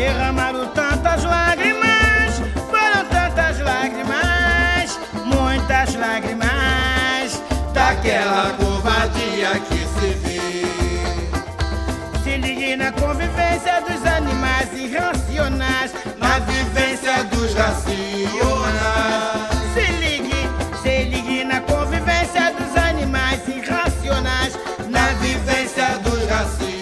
derramaram tantas lágrimas, foram tantas lágrimas, muitas lágrimas, daquela covardia que se vê. Se ligue na convivência dos animais irracionais, na vivência dos racionais. Se ligue na convivência dos animais irracionais, na vivência dos racionais.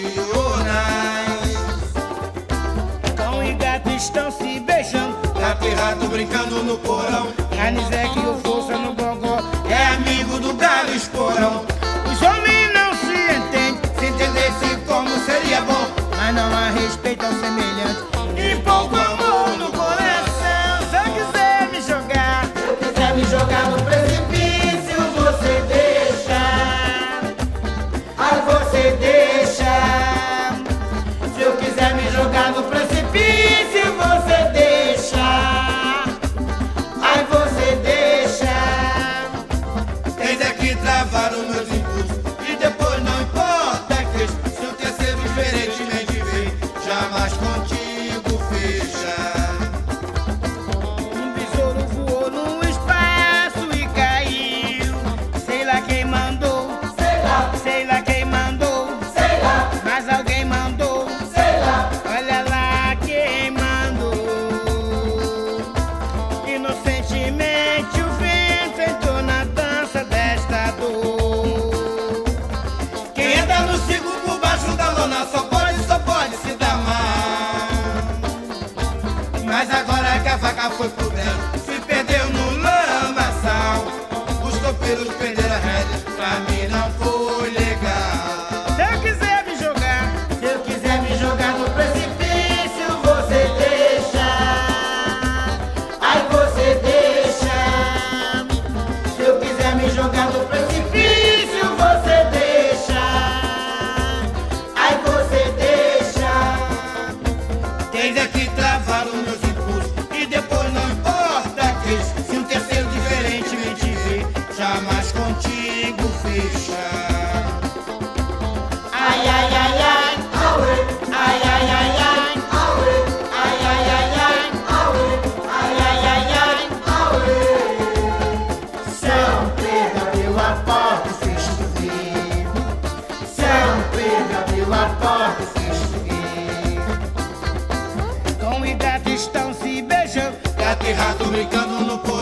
Cão e gato estão se beijando, gato e rato brincando no porão. Anisete e o Força no gogó é amigo do galo esporão. Os homens não se entendem, se entendesse como seria bom, mas não há respeito ao semelhante e pouco amor no coração. Se eu quiser me jogar, se eu quiser me jogar no precipício, você deixa. Ai, você deixa. Se eu quiser me jogar no precipício, você deixa. Ai, você deixa. Tens é que travar os meus impulsos e depois não importa que se um terceiro diferentemente vê, jamais contigo fecha. Um besouro voou no espaço e caiu. Sei lá quem mandou, sei lá quem mandou, mas alguém mandou, olha lá quem mandou. Inocentemente o vento entrou na dança desta dor. Quem anda no ciclo por baixo da lona só pode se dar mal. Mas agora que a vaca foi pro brejo, se perdeu no lamaçal. Os copeiros perderam a rédea, pra mim não foi legal. Se eu quiser me jogar, se eu quiser me jogar no precipício, você deixa. Ai, você deixa. Se eu quiser me jogar no precipício, você deixa. Ai, você deixa. Tens é que travar os meus impulsos e depois não importa que se um terceiro diferentemente vê, jamais contigo fecha. Ai, ai, ai, ai, ai, ai, ai, ai, ai, ai, ai, ai, ai, ai, ai, ai. São Pedro abriu a porta e fez chover. São Pedro abriu a porta e fez chover. cão e gato estão se beijando, Gato e rato brincando no porão.